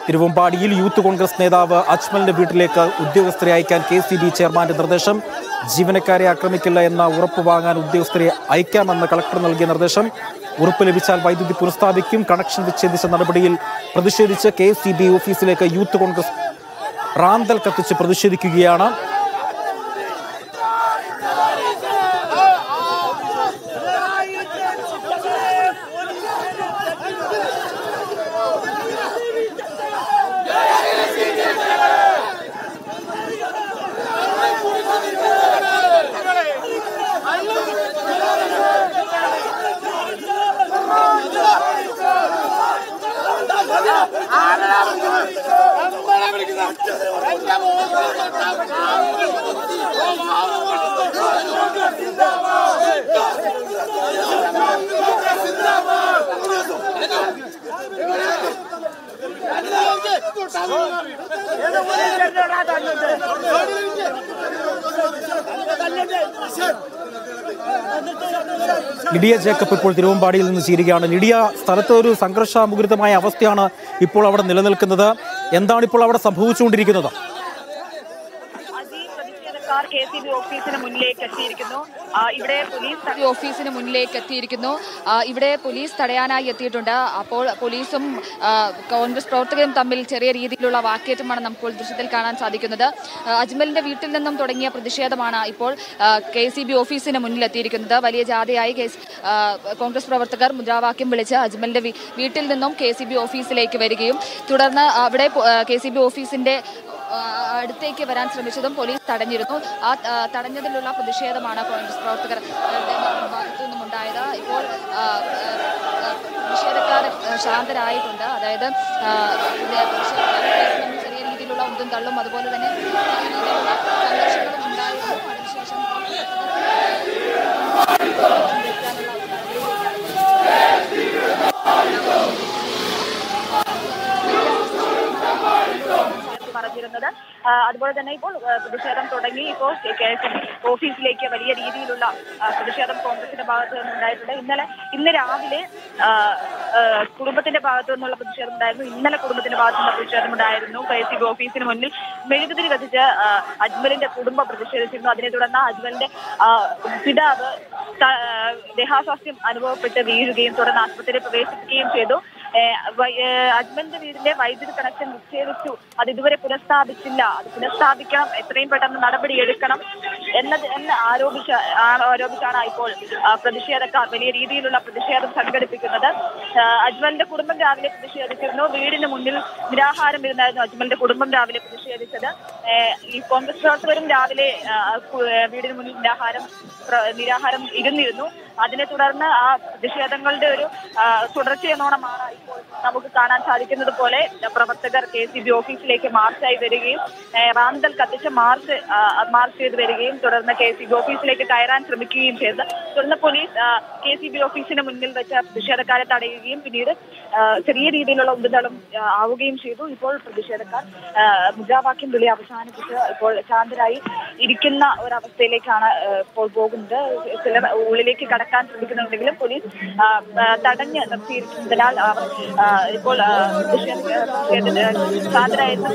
തിരുവമ്പാടിയിൽ youth Congress നേതാവ് അജ്മലിന്റെ വീട്ടിലേക്ക് ഉദ്യോഗസ്ഥരെ അയക്കാൻ KCB ചെയർമാന്റെ നിർദ്ദേശം. ജീവനക്കാരെ ആക്രമിക്കില്ല എന്ന ഉറപ്പ് വാങ്ങാൻ ഉദ്യോഗസ്ഥരെ അയക്കാമെന്ന് കളക്ടർ നൽകിയ നിർദ്ദേശം. ഉറപ്പ് ലഭിച്ചാൽ വൈദ്യുതി പുനഃസ്ഥാപിക്കും. കണക്ഷൻ വിച്ഛേദിച്ച നടപടിയിൽ പ്രതിഷേധിച്ച് KCB ഓഫീസിലേക്ക് യൂത്ത് കോൺഗ്രസ് റാന്തൽ കത്തിച്ച് പ്രതിഷേധിക്കുകയാണ്. ലിഡിയ ജേക്കബ് ഇപ്പോൾ തിരുവമ്പാടിയിൽ നിന്ന് ചേരുകയാണ്. ലിഡിയ, സ്ഥലത്ത് ഒരു സംഘർഷമുഖരിതമായ അവസ്ഥയാണ് ഇപ്പോൾ അവിടെ നിലനിൽക്കുന്നത്. എന്താണ് ഇപ്പോൾ അവിടെ സംഭവിച്ചുകൊണ്ടിരിക്കുന്നത്? KCB ഓഫീസിന് മുന്നിലേക്ക് എത്തിയിരിക്കുന്നു. ഇവിടെ പോലീസ് ഓഫീസിന് മുന്നിലേക്ക് എത്തിയിരിക്കുന്നു. ഇവിടെ പോലീസ് തടയാനായി എത്തിയിട്ടുണ്ട്. അപ്പോൾ പോലീസും കോൺഗ്രസ് പ്രവർത്തകരും തമ്മിൽ ചെറിയ രീതിയിലുള്ള വാക്കേറ്റമാണ് നമുക്ക് ദൃശ്യത്തിൽ കാണാൻ സാധിക്കുന്നത്. അജ്മലിന്റെ വീട്ടിൽ നിന്നും തുടങ്ങിയ പ്രതിഷേധമാണ് ഇപ്പോൾ KCB ഓഫീസിന് മുന്നിൽ എത്തിയിരിക്കുന്നത്. വലിയ ജാഥയായി കോൺഗ്രസ് പ്രവർത്തകർ മുദ്രാവാക്യം വിളിച്ച് അജ്മലിന്റെ വീട്ടിൽ നിന്നും KCB ഓഫീസിലേക്ക് വരികയും തുടർന്ന് അവിടെ KCB ഓഫീസിന്റെ അടുത്തേക്ക് വരാൻ ശ്രമിച്ചതും പോലീസ് തടഞ്ഞിരുന്നു. ആ തടഞ്ഞതിലുള്ള പ്രതിഷേധമാണ് കോൺഗ്രസ് പ്രവർത്തകർ ഭാഗത്തു നിന്നും ഉണ്ടായത്. ഇപ്പോൾ പ്രതിഷേധക്കാർ ശാന്തരായിട്ടുണ്ട്. അതായത് ചെറിയ രീതിയിലുള്ള ഉന്തും തള്ളും അതുപോലെ തന്നെ സംഘർഷങ്ങളും ഉണ്ടായിരുന്നു. അതിനുശേഷം പറഞ്ഞിരുന്നത്. അതുപോലെ തന്നെ ഇപ്പോൾ പ്രതിഷേധം തുടങ്ങി. ഇപ്പോൾ ഓഫീസിലേക്ക് വലിയ രീതിയിലുള്ള പ്രതിഷേധം കോൺഗ്രസിന്റെ ഭാഗത്തു നിന്നുണ്ടായിട്ടുണ്ട്. ഇന്ന് രാവിലെ കുടുംബത്തിന്റെ ഭാഗത്തു നിന്നുള്ള പ്രതിഷേധം ഉണ്ടായിരുന്നു. ഇന്നലെ കുടുംബത്തിന്റെ ഭാഗത്തു നിന്നുള്ള പ്രതിഷേധം ഉണ്ടായിരുന്നു. KCB ഓഫീസിന് മുന്നിൽ മെഴുകുതിരി കത്തിച്ച് അജ്മലിന്റെ കുടുംബം പ്രതിഷേധിച്ചിരുന്നു. അതിനെ തുടർന്ന് അജ്മലിന്റെ പിതാവ് ദേഹാസ്വാസ്ഥ്യം അനുഭവപ്പെട്ട് വീഴുകയും തുടർന്ന് ആശുപത്രിയിൽ പ്രവേശിപ്പിക്കുകയും ചെയ്തു. അജ്മലിന്റെ വീടിന്റെ വൈദ്യുതി കണക്ഷൻ വിച്ഛേദിച്ചു, അത് ഇതുവരെ പുനഃസ്ഥാപിച്ചില്ല, അത് പുനഃസ്ഥാപിക്കണം, എത്രയും പെട്ടെന്ന് നടപടി എടുക്കണം എന്ന് ആരോപിച്ചാണ് ഇപ്പോൾ പ്രതിഷേധക്കാർ വലിയ രീതിയിലുള്ള പ്രതിഷേധം സംഘടിപ്പിക്കുന്നത്. അജ്മലിന്റെ കുടുംബം രാവിലെ പ്രതിഷേധിച്ചിരുന്നു. വീടിന് മുന്നിൽ നിരാഹാരം ഇരുന്നായിരുന്നു അജ്മലിന്റെ കുടുംബം രാവിലെ പ്രതിഷേധിച്ചത്. ഈ കോൺഗ്രസ് പ്രവർത്തകരും രാവിലെ വീടിന് മുന്നിൽ നിരാഹാരം ഇരുന്നിരുന്നു. അതിനെ തുടർന്ന് ആ പ്രതിഷേധങ്ങളുടെ ഒരു തുടർച്ചയെന്നോണമാണ് ഇപ്പോൾ നമുക്ക് കാണാൻ സാധിക്കുന്നത് പോലെ പ്രവർത്തകർ KCB ഓഫീസിലേക്ക് മാർച്ചായി വരികയും റാന്തൽ കത്തിച്ച് മാർച്ച് ചെയ്ത് വരികയും തുടർന്ന് KCB ഓഫീസിലേക്ക് കയറാൻ ശ്രമിക്കുകയും ചെയ്തത്. തുടർന്ന് പോലീസ് KCB ഓഫീസിന് മുന്നിൽ വെച്ച് പ്രതിഷേധക്കാരെ തടയുകയും പിന്നീട് ചെറിയ രീതിയിലുള്ള ഉന്തുതള്ളും ആവുകയും ചെയ്തു. ഇപ്പോൾ പ്രതിഷേധക്കാർ മുദ്രാവാക്യം വിളി അവസാനിപ്പിച്ച് ഇപ്പോൾ ശാന്തരായി ഇരിക്കുന്ന ഒരവസ്ഥയിലേക്കാണ് ഇപ്പോൾ പോകുന്നത്. ചിലർ ഉള്ളിലേക്ക് കടക്കാൻ ശ്രമിക്കുന്നുണ്ടെങ്കിലും പോലീസ് തടഞ്ഞ് നിർത്തിയിരിക്കുന്നതിനാൽ ഇപ്പോൾ ശാന്തരായിരുന്ന